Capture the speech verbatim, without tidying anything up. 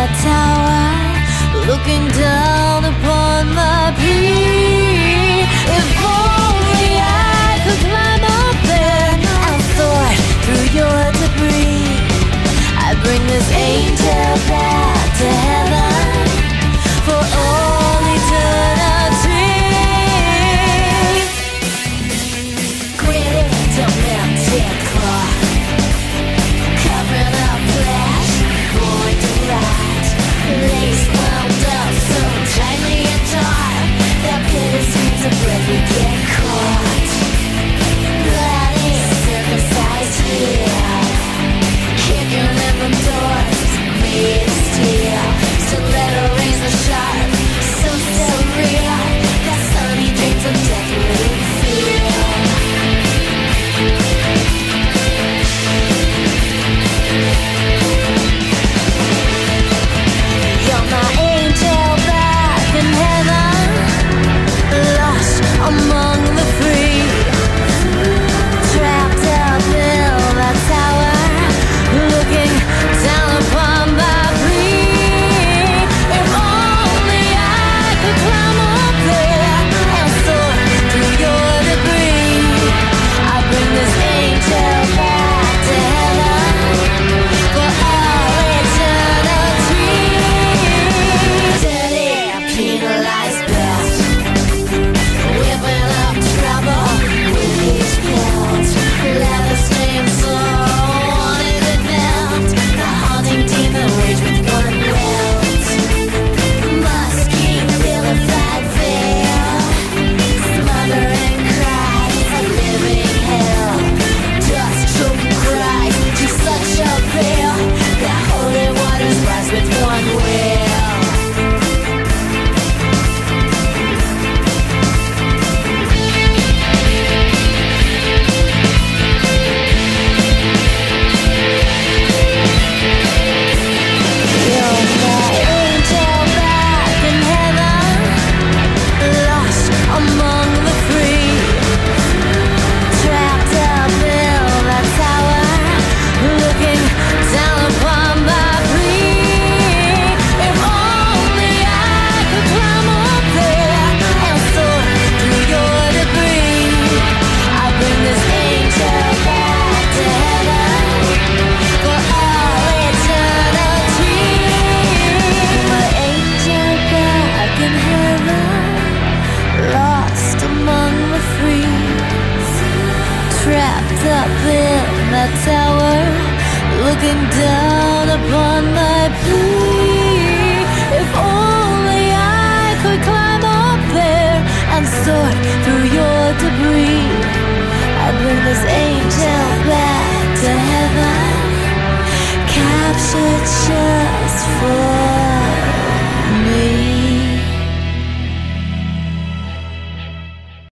the tower, looking down upon my plea. If only I could climb up there and sort through your debris. I bring this angel back to heaven for all eternity. Gritty, demented cloth, covering up flesh, going to rot. Lace wound up so tightly and taut that pity seems to break, we get caught. Bloody, circumcised here, kicking in the doors, made of steel. Stiletto razor sharp, so surreal, that sunny dreams of death really feel. You're my angel back in heaven, lost among the free, trapped up in that tower, looking down upon my plea. If only I could climb up there and soar through your debris. I bring this angel back to heaven for all eternity. Dirty, penalized belt, whipping up trouble with each belt. Leather stained soul, wanted it melt. The haunting demon rage with one welt. Musky, vilified veil, smothering cries of living hell. Dust choking cries, she's such a veil that holy waters rise with one will. You're my angel back in heaven, lost among the free, trapped up in that tower, looking down upon my plea. If only I could climb up there and soar through your debris. I bring this angel back to heaven for all eternity. My angel back in heaven, lost among the free, trapped up in that tower, looking down upon my plea. If only I could climb up there and sort through your debris. I bring this angel back to heaven, captured.